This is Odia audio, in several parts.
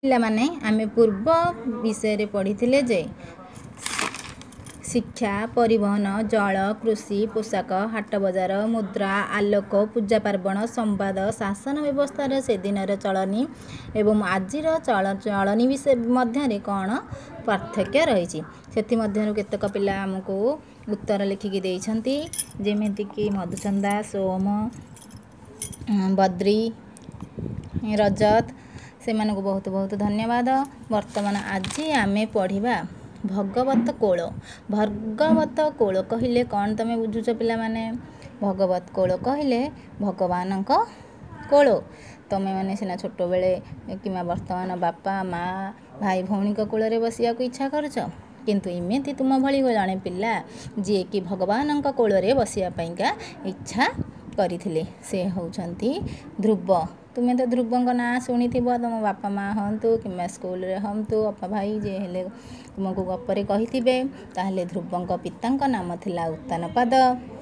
ପିଲାମାନେ ଆମେ ପୂର୍ବ ବିଷୟରେ ପଢ଼ିଥିଲେ ଯେ ଶିକ୍ଷା, ପରିବହନ, ଜଳ, କୃଷି, ପୋଷାକ, ହାଟ ବଜାର, ମୁଦ୍ରା, ଆଲୋକ, ପୂଜା ପାର୍ବଣ, ସମ୍ବାଦ, ଶାସନ ବ୍ୟବସ୍ଥାର ସେଦିନର ଚଳନି ଏବଂ ଆଜିର ଚଳନି ବିଷୟ ମଧ୍ୟରେ କ'ଣ ପାର୍ଥକ୍ୟ ରହିଛି। ସେଥିମଧ୍ୟରୁ କେତେକ ପିଲା ଆମକୁ ଉତ୍ତର ଲେଖିକି ଦେଇଛନ୍ତି, ଯେମିତିକି ମଧୁଚନ୍ଦା, ସୋମ, ବଦ୍ରି, ରଜତ, ସେମାନଙ୍କୁ ବହୁତ ବହୁତ ଧନ୍ୟବାଦ। ବର୍ତ୍ତମାନ ଆଜି ଆମେ ପଢ଼ିବା ଭଗବତ କୋଳ। ଭଗବତ କୋଳ କହିଲେ କ'ଣ ତମେ ବୁଝୁଛ ପିଲାମାନେ? ଭଗବତ କୋଳ କହିଲେ ଭଗବାନଙ୍କ କୋଳ। ତମେମାନେ ସିନା ଛୋଟବେଳେ କିମ୍ବା ବର୍ତ୍ତମାନ ବାପା ମା ଭାଇ ଭଉଣୀଙ୍କ କୋଳରେ ବସିବାକୁ ଇଚ୍ଛା କରୁଛ, କିନ୍ତୁ ଏମିତି ତୁମ ଭଳି ଜଣେ ପିଲା ଯିଏକି ଭଗବାନଙ୍କ କୋଳରେ ବସିବା ପାଇଁକା ଇଚ୍ଛା କରିଥିଲେ, ସେ ହେଉଛନ୍ତି ଧ୍ରୁବ। ତୁମେ ତ ଧ୍ରୁବଙ୍କ ନାଁ ଶୁଣିଥିବ, ତୁମ ବାପା ମା ହୁଅନ୍ତୁ କିମ୍ବା ସ୍କୁଲରେ ହୁଅନ୍ତୁ, ବାପା ଭାଇ ଯିଏ ହେଲେ ତୁମକୁ ଗପରେ କହିଥିବେ। ତାହେଲେ ଧ୍ରୁବଙ୍କ ପିତାଙ୍କ ନାମ ଥିଲା ଉତ୍ତାନପାଦ।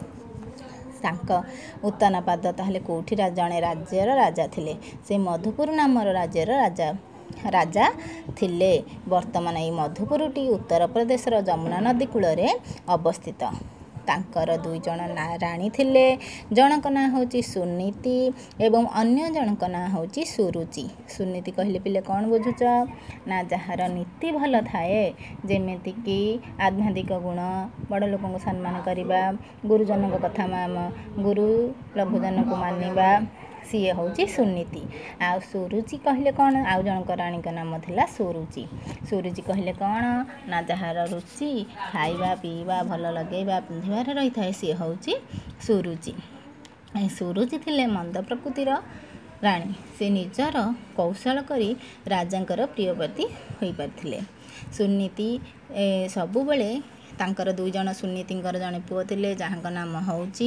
ତାଙ୍କ ଉତ୍ତାନପାଦ ତାହେଲେ କେଉଁଠି ଜଣେ ରାଜ୍ୟର ରାଜା ଥିଲେ। ସେ ମଧୁପୁର ନାମର ରାଜ୍ୟର ରାଜା ଥିଲେ। ବର୍ତ୍ତମାନ ଏହି ମଧୁପୁରଟି ଉତ୍ତରପ୍ରଦେଶର ଯମୁନା ନଦୀ କୂଳରେ ଅବସ୍ଥିତ। ତାଙ୍କର ଦୁଇ ଜଣ ରାଣୀ ଥିଲେ। ଜଣଙ୍କ ନାଁ ହେଉଛି ସୁନୀତି ଏବଂ ଅନ୍ୟ ଜଣଙ୍କ ନାଁ ହେଉଛି ସୁରୁଚି। ସୁନୀତି କହିଲେ ପିଲେ କ'ଣ ବୁଝୁଛ? ନା ଯାହାର ନୀତି ଭଲ ଥାଏ, ଯେମିତିକି ଆଧ୍ୟାତ୍ମିକ ଗୁଣ, ବଡ଼ ଲୋକଙ୍କୁ ସମ୍ମାନ କରିବା, ଗୁରୁଜନଙ୍କ କଥା ଗୁରୁ ଲଘୁଜନକୁ ମାନିବା, ସିଏ ହେଉଛି ସୁନୀତି। ଆଉ ସୁରୁଚି କହିଲେ କ'ଣ? ଆଉ ଜଣଙ୍କ ରାଣୀଙ୍କ ନାମ ଥିଲା ସୁରୁଚି। ସୁରୁଚି କହିଲେ କ'ଣ? ନା ଯାହାର ରୁଚି ଖାଇବା ପିଇବା ଭଲ ଲଗେଇବା ପିନ୍ଧିବାରେ ରହିଥାଏ, ସିଏ ହେଉଛି ସୁରୁଚି। ସୁରୁଚି ଥିଲେ ମନ୍ଦ ପ୍ରକୃତିର ରାଣୀ। ସେ ନିଜର କୌଶଳ କରି ରାଜାଙ୍କର ପ୍ରିୟପତି ହୋଇପାରିଥିଲେ। ସୁନୀତି ସବୁବେଳେ ତାଙ୍କର ଦୁଇ ଜଣ ସୁନୀତିଙ୍କର ଜଣେ ପୁଅ ଥିଲେ, ଯାହାଙ୍କ ନାମ ହେଉଛି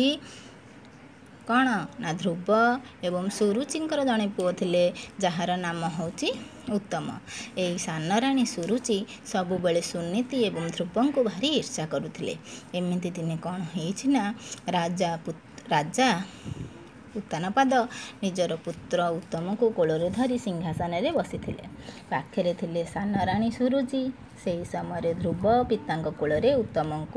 କ'ଣ? ନା ଧ୍ରୁବ। ଏବଂ ସୁରୁଚିଙ୍କର ଜଣେ ପୁଅ ଥିଲେ, ଯାହାର ନାମ ହେଉଛି ଉତ୍ତମ। ଏହି ସାନ ରାଣୀ ସୁରୁଚି ସବୁବେଳେ ସୁନୀତି ଏବଂ ଧ୍ରୁବଙ୍କୁ ଭାରି ଈର୍ଷା କରୁଥିଲେ। ଏମିତି ଦିନେ କ'ଣ ହେଇଛି ନା ରାଜା ଉତ୍ତାନପାଦ ନିଜର ପୁତ୍ର ଉତ୍ତମକୁ କୋଳରେ ଧରି ସିଂହାସନରେ ବସିଥିଲେ। ପାଖରେ ଥିଲେ ସାନ ରାଣୀ ସୁରୁଚି। ସେହି ସମୟରେ ଧ୍ରୁବ ପିତାଙ୍କ କୋଳରେ ଉତ୍ତମଙ୍କୁ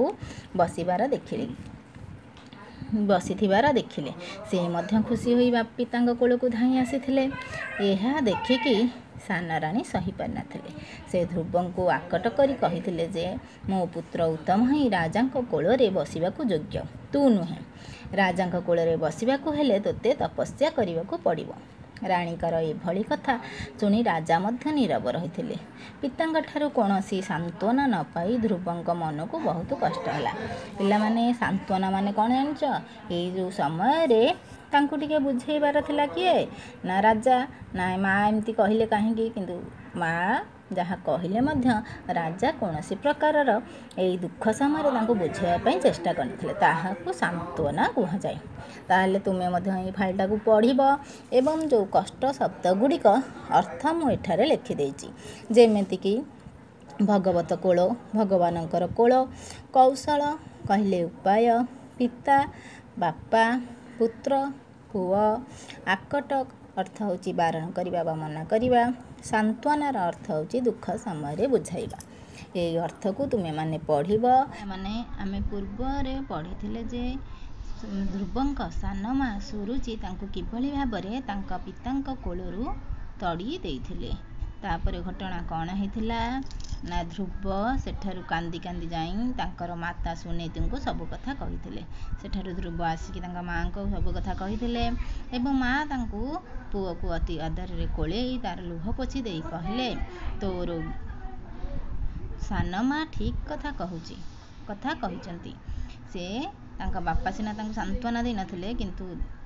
ବସିଥିବାର ଦେଖିଲେ। ସେ ମଧ୍ୟ ଖୁସି ହୋଇ ପିତାଙ୍କ କୋଳକୁ ଧାଇଁ ଆସିଥିଲେ। ଏହା ଦେଖିକି ସାନ ରାଣୀ ସହିପାରିନଥିଲେ। ସେ ଧ୍ରୁବଙ୍କୁ ଆକଟ କରି କହିଥିଲେ ଯେ, ମୋ ପୁତ୍ର ଉତ୍ତମ ହିଁ ରାଜାଙ୍କ କୋଳରେ ବସିବାକୁ ଯୋଗ୍ୟ, ତୁ ନୁହେଁ। ରାଜାଙ୍କ କୋଳରେ ବସିବାକୁ ହେଲେ ତୋତେ ତପସ୍ୟା କରିବାକୁ ପଡ଼ିବ। ରାଣୀଙ୍କର ଏଭଳି କଥା ଶୁଣି ରାଜା ମଧ୍ୟ ନୀରବ ରହିଥିଲେ। ପିତାଙ୍କ ଠାରୁ କୌଣସି ସାନ୍ତ୍ୱନା ନ ପାଇ ଧ୍ରୁବଙ୍କ ମନକୁ ବହୁତ କଷ୍ଟ ହେଲା। ପିଲାମାନେ, ସାନ୍ତ୍ୱନା ମାନେ କ'ଣ ଜାଣିଛ? ଏଇ ଯେଉଁ ସମୟରେ ତାଙ୍କୁ ଟିକେ ବୁଝେଇବାର ଥିଲା କିଏ? ନା ରାଜା। ନା ମା ଏମିତି କହିଲେ କାହିଁକି? କିନ୍ତୁ ମା ଯାହା କହିଲେ ମଧ୍ୟ ରାଜା କୌଣସି ପ୍ରକାରର ଏଇ ଦୁଃଖ ସମୟରେ ତାଙ୍କୁ ବୁଝାଇବା ପାଇଁ ଚେଷ୍ଟା କରିଥିଲେ। ତାହାକୁ ସାନ୍ତ୍ୱନା କୁହାଯାଏ। ତାହେଲେ ତୁମେ ମଧ୍ୟ ଏଇ ଫାଇଲଟାକୁ ପଢ଼ିବ ଏବଂ ଯେଉଁ କଷ୍ଟ ଶବ୍ଦ ଗୁଡ଼ିକ ଅର୍ଥ ମୁଁ ଏଠାରେ ଲେଖିଦେଇଛି, ଯେମିତିକି ଭଗବତ କୋଳ, ଭଗବାନଙ୍କର କୋଳ, କୌଶଳ କହିଲେ ଉପାୟ, ପିତା ବାପା, ପୁତ୍ର ପୁଅ, ଆକଟ ଅର୍ଥ ହେଉଛି ବାରଣ କରିବା ବା ମନା କରିବା, ସାନ୍ତ୍ୱନାର ଅର୍ଥ ହେଉଛି ଦୁଃଖ ସମୟରେ ବୁଝାଇବା। ଏହି ଅର୍ଥକୁ ତୁମେମାନେ ପଢ଼ିବ। ଆମେ ପୂର୍ବରେ ପଢ଼ିଥିଲେ ଯେ ଧ୍ରୁବଙ୍କ ସାନ ମା ସୁରୁଚି ତାଙ୍କୁ କିଭଳି ଭାବରେ ତାଙ୍କ ପିତାଙ୍କ କୋଳରୁ ତଡ଼ି ଦେଇଥିଲେ। ତାପରେ ଘଟଣା କ'ଣ ହେଇଥିଲା ନା ଧ୍ରୁବ ସେଠାରୁ କାନ୍ଦି କାନ୍ଦି ଯାଇ ତାଙ୍କର ମାତା ସୁନୀତିଙ୍କୁ ସବୁ କଥା କହିଥିଲେ। ସେଠାରୁ ଧ୍ରୁବ ଆସିକି ତାଙ୍କ ମାଆଙ୍କୁ ସବୁ କଥା କହିଥିଲେ ଏବଂ ମା ତାଙ୍କୁ ପୁଅକୁ ଅତି ଆଦରରେ କୋଳେଇ ତାର ଲୁହ ପୋଛି ଦେଇ କହିଲେ, ତୋର ସାନ ମା ଠିକ୍ କଥା କହିଛନ୍ତି। ସେ ତାଙ୍କ ବାପା ସିନା ତାଙ୍କୁ ସାନ୍ତ୍ୱନା ଦେଇନଥିଲେ, କିନ୍ତୁ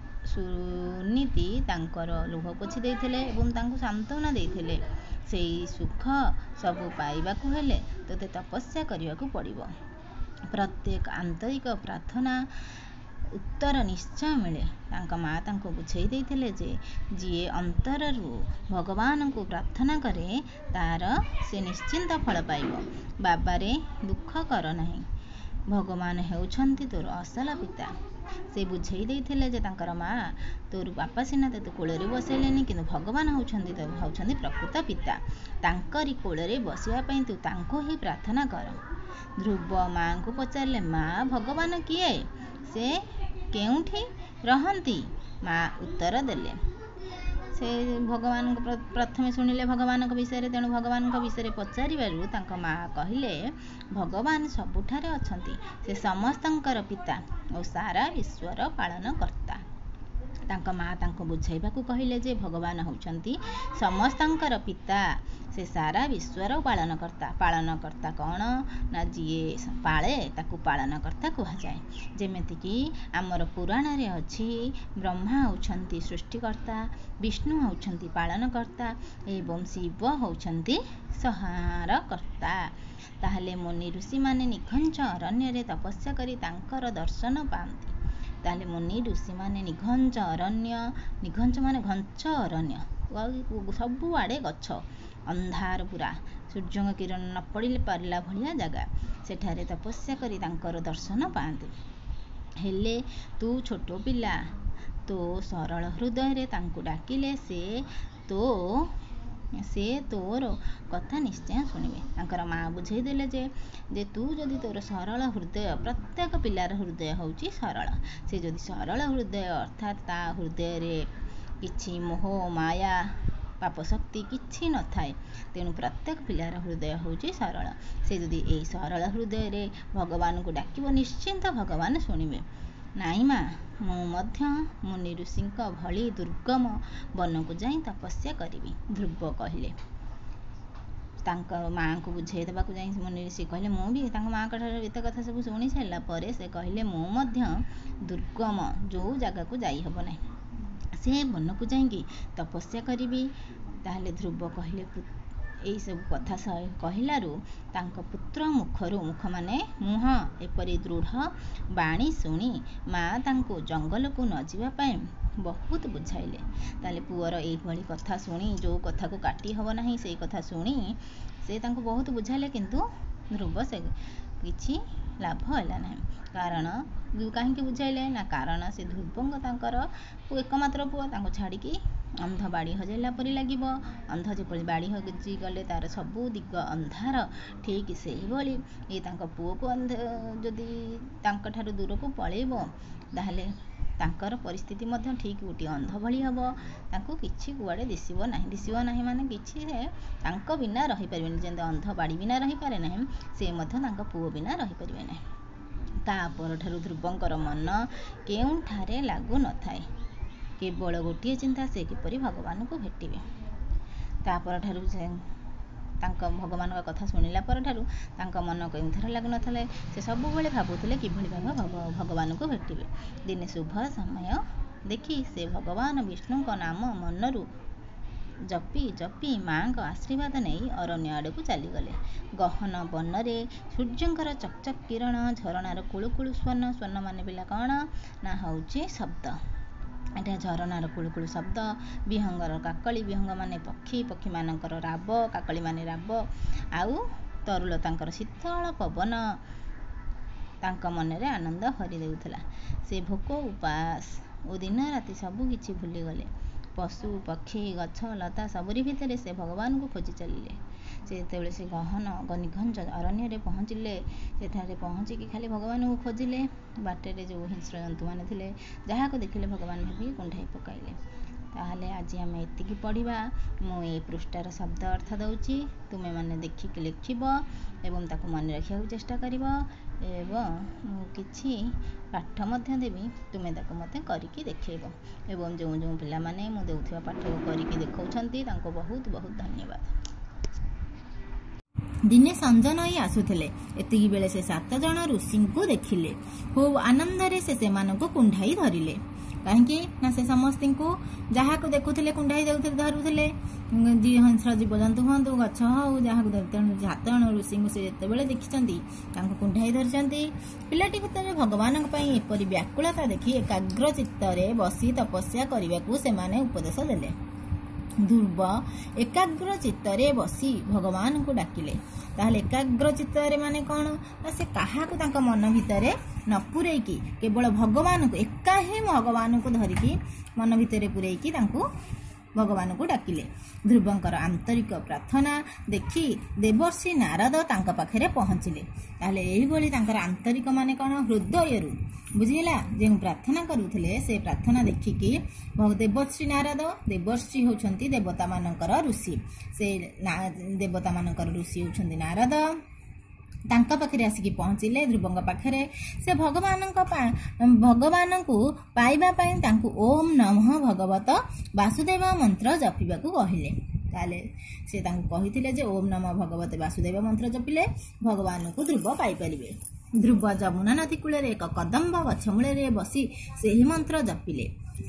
ସୁନୀତି ତାଙ୍କର ଲୁହ ପୋଛି ଦେଇଥିଲେ ଏବଂ ତାଙ୍କୁ ସାନ୍ତ୍ୱନା ଦେଇଥିଲେ। ସେଇ ସୁଖ ସବୁ ପାଇବାକୁ ହେଲେ ତୋତେ ତପସ୍ୟା କରିବାକୁ ପଡ଼ିବ। ପ୍ରତ୍ୟେକ ଆନ୍ତରିକ ପ୍ରାର୍ଥନା ଉତ୍ତର ନିଶ୍ଚୟ ମିଳେ। ତାଙ୍କ ମା ତାଙ୍କୁ ବୁଝେଇ ଦେଇଥିଲେ ଯେ, ଯିଏ ଅନ୍ତରରୁ ଭଗବାନଙ୍କୁ ପ୍ରାର୍ଥନା କରେ ତାର ସେ ନିଶ୍ଚିନ୍ତ ଫଳ ପାଇବ। ବାବାରେ ଦୁଃଖ କର ନାହିଁ, ଭଗବାନ ହେଉଛନ୍ତି ତୋର ଅସଲ ପିତା। ସେ ବୁଝେଇ ଦେଇଥିଲେ ଯେ ତାଙ୍କର ମା ତୋର ବାପା ସିନା ତୋତେ କୋଳରେ ବସେଇଲେନି, କିନ୍ତୁ ଭଗବାନ ହେଉଛନ୍ତି ପ୍ରକୃତ ପିତା। ତାଙ୍କରି କୋଳରେ ବସିବା ପାଇଁ ତୁ ତାଙ୍କୁ ହିଁ ପ୍ରାର୍ଥନା କର। ଧ୍ରୁବ ମାଆଙ୍କୁ ପଚାରିଲେ, ମା ଭଗବାନ କିଏ? ସେ କେଉଁଠି ରହନ୍ତି? ମା ଉତ୍ତର ଦେଲେ। ସେ ଭଗବାନଙ୍କ ପ୍ରଥମେ ଶୁଣିଲେ ଭଗବାନଙ୍କ ବିଷୟରେ, ତେଣୁ ଭଗବାନଙ୍କ ବିଷୟରେ ପଚାରିବାରୁ ତାଙ୍କ ମା କହିଲେ, ଭଗବାନ ସବୁଠାରେ ଅଛନ୍ତି। ସେ ସମସ୍ତଙ୍କର ପିତା ଓ ସାରା ବିଶ୍ୱର ପାଳନକର୍ତ୍ତା। ତାଙ୍କ ମା ତାଙ୍କୁ ବୁଝାଇବାକୁ କହିଲେ ଯେ ଭଗବାନ ହେଉଛନ୍ତି ସମସ୍ତଙ୍କର ପିତା, ସେ ସାରା ବିଶ୍ୱର ପାଳନକର୍ତ୍ତା। ପାଳନକର୍ତ୍ତା କ'ଣ ନା ଯିଏ ପାଳେ ତାକୁ ପାଳନକର୍ତ୍ତା କୁହାଯାଏ। ଯେମିତିକି ଆମର ପୁରାଣରେ ଅଛି, ବ୍ରହ୍ମା ହେଉଛନ୍ତି ସୃଷ୍ଟିକର୍ତ୍ତା, ବିଷ୍ଣୁ ହେଉଛନ୍ତି ପାଳନକର୍ତ୍ତା ଏବଂ ଶିବ ହେଉଛନ୍ତି ସଂହାରକର୍ତ୍ତା। ତାହେଲେ ମୁନି ଋଷିମାନେ ନିଘଞ୍ଚ ଅରଣ୍ୟରେ ତପସ୍ୟା କରି ତାଙ୍କର ଦର୍ଶନ ପାଆନ୍ତି। ତାହେଲେ ମୁନି ଋଷିମାନେ ନିଘଞ୍ଚ ଅରଣ୍ୟ, ନିଘଞ୍ଚ ମାନେ ଘଞ୍ଚ ଅରଣ୍ୟ, ସବୁଆଡ଼େ ଗଛ, ଅନ୍ଧାର ପୁରା, ସୂର୍ଯ୍ୟଙ୍କ କିରଣ ନ ପାରିଲା ଭଳିଆ ଜାଗା, ସେଠାରେ ତପସ୍ୟା କରି ତାଙ୍କର ଦର୍ଶନ ପାଆନ୍ତି। ହେଲେ ତୁ ଛୋଟ ପିଲା, ତୋ ସରଳ ହୃଦୟରେ ତାଙ୍କୁ ଡାକିଲେ ସେ ତୋର କଥା ନିଶ୍ଚୟ ଶୁଣିବେ। ତାଙ୍କର ମା ବୁଝେଇ ଦେଲେ ଯେ ତୁ ଯଦି ତୋର ସରଳ ହୃଦୟ, ପ୍ରତ୍ୟେକ ପିଲାର ହୃଦୟ ହେଉଛି ସରଳ, ସେ ଯଦି ସରଳ ହୃଦୟ ଅର୍ଥାତ୍ ତା ହୃଦୟରେ କିଛି ମୋହ ମାୟା ପାପ ଶକ୍ତି କିଛି ନଥାଏ, ତେଣୁ ପ୍ରତ୍ୟେକ ପିଲାର ହୃଦୟ ହେଉଛି ସରଳ। ସେ ଯଦି ଏଇ ସରଳ ହୃଦୟରେ ଭଗବାନଙ୍କୁ ଡାକିବ, ନିଶ୍ଚିନ୍ତ ଭଗବାନ ଶୁଣିବେ। ନାଇଁ ମା, ମୁଁ ମଧ୍ୟ ମୁନି ଋଷିଙ୍କ ଭଳି ଦୁର୍ଗମ ବନକୁ ଯାଇ ତପସ୍ୟା କରିବି, ଧ୍ରୁବ କହିଲେ। ତାଙ୍କ ମାଆଙ୍କୁ ବୁଝେଇ ଦେବାକୁ ଯାଇ ମୁନି ଋଷି କହିଲେ, ମୁଁ ବି ତାଙ୍କ ମାଆଙ୍କ ଠାରୁ ଏତେ କଥା ସବୁ ଶୁଣି ସାରିଲା ପରେ ସେ କହିଲେ, ମୁଁ ମଧ୍ୟ ଦୁର୍ଗମ ଯେଉଁ ଜାଗାକୁ ଯାଇ ହେବ ନାହିଁ, ସେ ବନକୁ ଯାଇକି ତପସ୍ୟା କରିବି। ତାହେଲେ ଧ୍ରୁବ କହିଲେ, ଏଇସବୁ କଥା କହିଲାରୁ ତାଙ୍କ ପୁତ୍ର ମୁଖରୁ, ମୁଖ ମାନେ ମୁହଁ, ଏପରି ଦୃଢ଼ ବାଣୀ ଶୁଣି ମା ତାଙ୍କୁ ଜଙ୍ଗଲକୁ ନ ଯିବା ପାଇଁ ବହୁତ ବୁଝାଇଲେ। ତାହେଲେ ପୁଅର ଏଇଭଳି କଥା ଶୁଣି, ଯେଉଁ କଥାକୁ କାଟି ହେବ ନାହିଁ ସେଇ କଥା ଶୁଣି ସେ ତାଙ୍କୁ ବହୁତ ବୁଝାଇଲେ, କିନ୍ତୁ ଧ୍ରୁବ ସେ କିଛି ଲାଭ ହେଲା ନାହିଁ। କାରଣ କାହିଁକି ବୁଝାଇଲେ ନା, କାରଣ ସେ ଧ୍ରୁବଙ୍କ ତାଙ୍କର ଏକମାତ୍ର ପୁଅ, ତାଙ୍କୁ ଛାଡ଼ିକି ଅନ୍ଧ ବାଡ଼ି ହଜାଇଲା ପରି ଲାଗିବ। ଅନ୍ଧ ଯେପରି ବାଡ଼ି ହଜିଗଲେ ତାର ସବୁ ଦିଗ ଅନ୍ଧାର, ଠିକ୍ ସେଇଭଳି ଏ ତାଙ୍କ ପୁଅକୁ ଯଦି ତାଙ୍କଠାରୁ ଦୂରକୁ ପଳେଇବ, ତାହେଲେ ତାଙ୍କର ପରିସ୍ଥିତି ମଧ୍ୟ ଠିକ୍ ଗୋଟିଏ ଅନ୍ଧ ଭଳି ହେବ। ତାଙ୍କୁ କିଛି କୁଆଡ଼େ ଦିଶିବ ନାହିଁ ମାନେ କିଛି ସେ ତାଙ୍କ ବିନା ରହିପାରିବେନି। ଯେମିତି ଅନ୍ଧ ବାଡ଼ି ବିନା ରହିପାରେ ନାହିଁ, ସେ ମଧ୍ୟ ତାଙ୍କ ପୁଅ ବିନା ରହିପାରିବେ ନାହିଁ। ତା ପରଠାରୁ ଧ୍ରୁବଙ୍କର ମନ କେଉଁଠାରେ ଲାଗୁ ନଥାଏ, କେବଳ ଗୋଟିଏ ଚିନ୍ତା, ସେ କିପରି ଭଗବାନଙ୍କୁ ଭେଟିବେ। ତା ପରଠାରୁ ତାଙ୍କ ଭଗବାନଙ୍କ କଥା ଶୁଣିଲା ପରଠାରୁ ତାଙ୍କ ମନ କେଉଁଠାରେ ଲାଗୁନଥିଲେ, ସେ ସବୁବେଳେ ଭାବୁଥିଲେ କିଭଳି ଭାବେ ଭଗବାନଙ୍କୁ ଭେଟିବେ। ଦିନେ ଶୁଭ ସମୟ ଦେଖି ସେ ଭଗବାନ ବିଷ୍ଣୁଙ୍କ ନାମ ମନରୁ ଜପି ଜପି ମାଆଙ୍କ ଆଶୀର୍ବାଦ ନେଇ ଅରଣ୍ୟ ଆଡ଼କୁ ଚାଲିଗଲେ। ଗହନ ବନରେ ସୂର୍ଯ୍ୟଙ୍କର ଚକଚକ କିରଣ, ଝରଣାର କୁଳୁକୁଳୁ ସ୍ୱନ, ସ୍ୱନ ମାନେ ପିଲା କ'ଣ ନା ହେଉଛି ଶବ୍ଦ, ଏଇଟା ଝରଣାର କୁଳୁକୁଳୁ ଶବ୍ଦ, ବିହଙ୍ଗର କାକଳି, ବିହଙ୍ଗ ମାନେ ପକ୍ଷୀ, ପକ୍ଷୀମାନଙ୍କର ରାବ, କାକଳି ମାନେ ରାବ, ଆଉ ତରୁଲତାଙ୍କର ଶୀତଳ ପବନ ତାଙ୍କ ମନରେ ଆନନ୍ଦ ଭରି ଦେଉଥିଲା। ସେ ଭୋକ, ଉପାସ ଓ ଦିନ ରାତି ସବୁ କିଛି ଭୁଲିଗଲେ। ପଶୁ ପକ୍ଷୀ, ଗଛ ଲତା ସବୁରି ଭିତରେ ସେ ଭଗବାନଙ୍କୁ ଖୋଜି ଚାଲିଲେ। ସେ ଯେତେବେଳେ ସେ ଗହନ ନିଘଞ୍ଚ ଅରଣ୍ୟରେ ପହଞ୍ଚିଲେ, ସେଠାରେ ପହଞ୍ଚିକି ଖାଲି ଭଗବାନଙ୍କୁ ଖୋଜିଲେ। ବାଟରେ ଯେଉଁ ହିଂସ୍ର ଜନ୍ତୁମାନେ ଥିଲେ, ଯାହାକୁ ଦେଖିଲେ ଭଗବାନ ଭାବିକି କୁଣ୍ଢାଇ ପକାଇଲେ। ତାହେଲେ ଆଜି ଆମେ ଏତିକି ପଢ଼ିବା। ମୁଁ ଏ ପୃଷ୍ଠାର ଶବ୍ଦ ଅର୍ଥ ଦେଉଛି, ତୁମେମାନେ ଦେଖିକି ଲେଖିବ ଏବଂ ତାକୁ ମନେ ରଖିବାକୁ ଚେଷ୍ଟା କରିବ। ଏବଂ ମୁଁ କିଛି ପାଠ ମଧ୍ୟ ଦେବି, ତୁମେ ତାକୁ ମୋତେ କରିକି ଦେଖେଇବ। ଏବଂ ଯେଉଁ ପିଲାମାନେ ମୁଁ ଦେଉଥିବା ପାଠକୁ କରିକି ଦେଖାଉଛନ୍ତି, ତାଙ୍କୁ ବହୁତ ବହୁତ ଧନ୍ୟବାଦ। ଦିନେ ସଞ୍ଜ ନଈ ଆସୁଥିଲେ, ଏତିକି ବେଳେ ସେ 7 ଜଣ ଋଷିଙ୍କୁ ଦେଖିଲେ। ଖୁବ୍ ଆନନ୍ଦରେ ସେ ସେମାନଙ୍କୁ କୁଣ୍ଢାଇ ଧରିଲେ। କାହିଁକି ନା ସେ ସମସ୍ତଙ୍କୁ ଯାହାକୁ ଦେଖୁଥିଲେ କୁଣ୍ଢାଇ ଧରୁଥିଲେ, ହିଂସ୍ର ଜୀବଜନ୍ତୁ ହୁଅନ୍ତୁ, ଗଛ ହଉ, ଯାହାକୁ। ତେଣୁ 7 ଜଣ ଋଷିଙ୍କୁ ସେ ଯେତେବେଳେ ଦେଖିଛନ୍ତି, ତାଙ୍କୁ କୁଣ୍ଢାଇ ଧରିଛନ୍ତି। ପିଲାଟି ଭିତରେ ଭଗବାନଙ୍କ ପାଇଁ ଏପରି ବ୍ୟାକୁଳତା ଦେଖି ଏକାଗ୍ର ଚିତ୍ତରେ ବସି ତପସ୍ୟା କରିବାକୁ ସେମାନେ ଉପଦେଶ ଦେଲେ। ଧ୍ରୁବ ଏକାଗ୍ର ଚିତ୍ତରେ ବସି ଭଗବାନଙ୍କୁ ଡାକିଲେ। ତାହେଲେ ଏକାଗ୍ର ଚିତ୍ତରେ ମାନେ କ'ଣ ନା ସେ କାହାକୁ ତାଙ୍କ ମନ ଭିତରେ ନ ପୂରେଇକି କେବଳ ଭଗବାନଙ୍କୁ ଏକା ହିଁ ଭଗବାନଙ୍କୁ ଧରିକି ମନ ଭିତରେ ପୂରେଇକି ତାଙ୍କୁ ଭଗବାନଙ୍କୁ ଡାକିଲେ। ଧ୍ରୁବଙ୍କର ଆନ୍ତରିକ ପ୍ରାର୍ଥନା ଦେଖି ଦେବର୍ଷି ନାରଦ ତାଙ୍କ ପାଖରେ ପହଞ୍ଚିଲେ। ତାହେଲେ ଏଇଭଳି ତାଙ୍କର ଆନ୍ତରିକ ମାନେ କ'ଣ ହୃଦୟରୁ ବୁଝିହେଲା ଯେଉଁ ପ୍ରାର୍ଥନା କରୁଥିଲେ ସେ ପ୍ରାର୍ଥନା ଦେଖିକି ଦେବର୍ଷି ନାରଦ, ଦେବର୍ଷି ହେଉଛନ୍ତି ଦେବତାମାନଙ୍କର ଋଷି, ସେ ଦେବତାମାନଙ୍କର ଋଷି ହେଉଛନ୍ତି ନାରଦ, ତାଙ୍କ ପାଖରେ ଆସିକି ପହଞ୍ଚିଲେ ଧ୍ରୁବଙ୍କ ପାଖରେ। ସେ ଭଗବାନଙ୍କୁ ପାଇବା ପାଇଁ ତାଙ୍କୁ ଓମ୍ ନମଃ ଭଗବତ ବାସୁଦେବ ମନ୍ତ୍ର ଜପିବାକୁ କହିଲେ। ତାହେଲେ ସେ ତାଙ୍କୁ କହିଥିଲେ ଯେ ଓମ୍ ନମଃ ଭଗବତ ବାସୁଦେବ ମନ୍ତ୍ର ଜପିଲେ ଭଗବାନଙ୍କୁ ଧ୍ରୁବ ପାଇପାରିବେ। ଧ୍ରୁବ ଯମୁନା ନଦୀ କୂଳରେ ଏକ କଦମ୍ବ ଗଛ ମୂଳରେ ବସି ସେହି ମନ୍ତ୍ର ଜପିଲେ।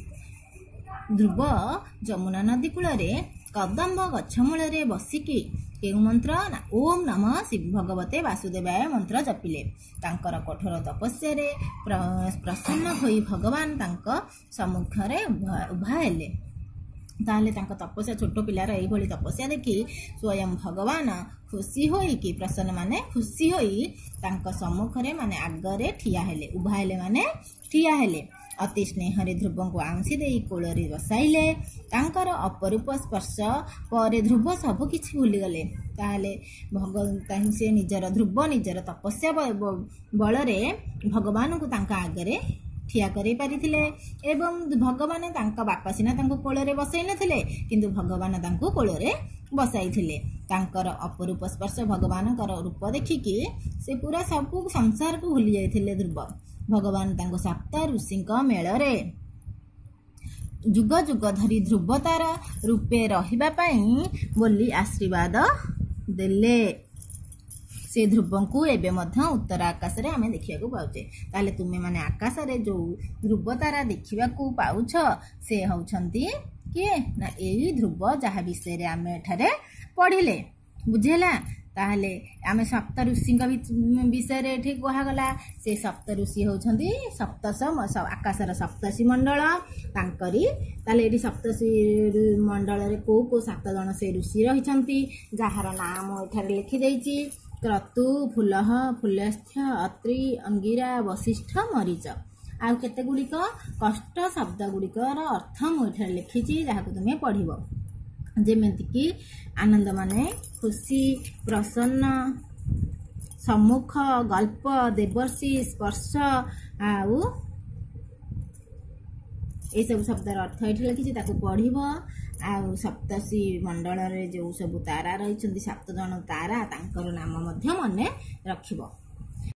ଧ୍ରୁବ ଯମୁନା ନଦୀ କୂଳରେ କଦମ୍ବ ଗଛ ମୂଳରେ ବସିକି କେଉଁ ମନ୍ତ୍ର ନା ଓମ୍ ନମଃ ଭଗବତେ ବାସୁଦେବାୟ ମନ୍ତ୍ର ଜପିଲେ। ତାଙ୍କର କଠୋର ତପସ୍ୟାରେ ପ୍ରସନ୍ନ ହୋଇ ଭଗବାନ ତାଙ୍କ ସମ୍ମୁଖରେ ଉଭା ହେଲେ। ତାହେଲେ ତାଙ୍କ ତପସ୍ୟା, ଛୋଟ ପିଲାର ଏଇଭଳି ତପସ୍ୟା ଦେଖି ସ୍ୱୟଂ ଭଗବାନ ଖୁସି ହୋଇକି ପ୍ରସନ୍ନ ମାନେ ଖୁସି ହୋଇ ତାଙ୍କ ସମ୍ମୁଖରେ ମାନେ ଆଗରେ ଠିଆ ହେଲେ। ଉଭା ହେଲେ ମାନେ ଠିଆ ହେଲେ। ଅତି ସ୍ନେହରେ ଧ୍ରୁବଙ୍କୁ ଆଉଁସି ଦେଇ କୋଳରେ ବସାଇଲେ। ତାଙ୍କର ଅପରୂପ ସ୍ପର୍ଶ ପରେ ଧ୍ରୁବ ସବୁ କିଛି ଭୁଲିଗଲେ। ତାହେଲେ ସେ ଧ୍ରୁବ ନିଜର ତପସ୍ୟା ବଳରେ ଭଗବାନଙ୍କୁ ତାଙ୍କ ଆଗରେ ଠିଆ କରାଇ ପାରିଥିଲେ ଏବଂ ଭଗବାନ ତାଙ୍କ ବାପା ସିନା ତାଙ୍କୁ କୋଳରେ ବସାଇ ନଥିଲେ କିନ୍ତୁ ଭଗବାନ ତାଙ୍କୁ କୋଳରେ ବସାଇଥିଲେ। ତାଙ୍କର ଅପରୂପ ସ୍ପର୍ଶ ଭଗବାନଙ୍କର ରୂପ ଦେଖିକି ସେ ପୁରା ସବୁ ସଂସାରକୁ ଭୁଲି ଯାଇଥିଲେ ଧ୍ରୁବ। ଭଗବାନ ତାଙ୍କୁ ସପ୍ତ ଋଷିଙ୍କ ମେଳରେ ଯୁଗ ଯୁଗ ଧରି ଧ୍ରୁବତାରା ରୂପେ ରହିବା ପାଇଁ ବୋଲି ଆଶୀର୍ବାଦ ଦେଲେ। ସେ ଧ୍ରୁବଙ୍କୁ ଏବେ ମଧ୍ୟ ଉତ୍ତର ଆକାଶରେ ଆମେ ଦେଖିବାକୁ ପାଉଛେ। ତାହେଲେ ତୁମେ ମାନେ ଆକାଶରେ ଯୋଉ ଧ୍ରୁବତାରା ଦେଖିବାକୁ ପାଉଛ ସେ ହେଉଛନ୍ତି କିଏ ନା ଏଇ ଧ୍ରୁବ ଯାହା ବିଷୟରେ ଆମେ ଏଠାରେ ପଢିଲେ। ବୁଝିହେଲା। ତାହେଲେ ଆମେ ସପ୍ତ ଋଷିଙ୍କ ବିଷୟରେ ଏଠି କୁହାଗଲା। ସେ ସପ୍ତ ଋଷି ହେଉଛନ୍ତି ଆକାଶର ସପ୍ତର୍ଷି ମଣ୍ଡଳ ତାଙ୍କରି। ତାହେଲେ ଏଠି ସପ୍ତର୍ଷି ମଣ୍ଡଳରେ କୋଉ କୋଉ 7 ଜଣ ସେ ଋଷି ରହିଛନ୍ତି ଯାହାର ନାଁ ମୁଁ ଏଠାରେ ଲେଖିଦେଇଛି। କ୍ରତୁ, ଫୁଲହ, ଫୁଲସ୍ଥ୍ୟ, ଅତ୍ରି, ଅଙ୍ଗିରା, ବଶିଷ୍ଠ, ମରିଚ। ଆଉ କେତେ ଗୁଡ଼ିକ କଷ୍ଟ ଶବ୍ଦ ଗୁଡ଼ିକର ଅର୍ଥ ମୁଁ ଏଠାରେ ଲେଖିଛି ଯାହାକୁ ତୁମେ ପଢିବ। ଯେମିତିକି ଆନନ୍ଦ ମାନେ ଖୁସି, ପ୍ରସନ୍ନ, ସମ୍ମୁଖ, ଗଳ୍ପ, ଦେବର୍ଷି, ସ୍ପର୍ଶ ଆଉ ଏସବୁ ଶବ୍ଦର ଅର୍ଥ ଏଠି ଲେଖିଛି ତାକୁ ପଢିବ। ଆଉ ସପ୍ତର୍ଷି ମଣ୍ଡଳରେ ଯେଉଁ ସବୁ ତାରା ରହିଛନ୍ତି 7 ଜଣ ତାରା ତାଙ୍କର ନାମ ମଧ୍ୟ ମନେ ରଖିବ।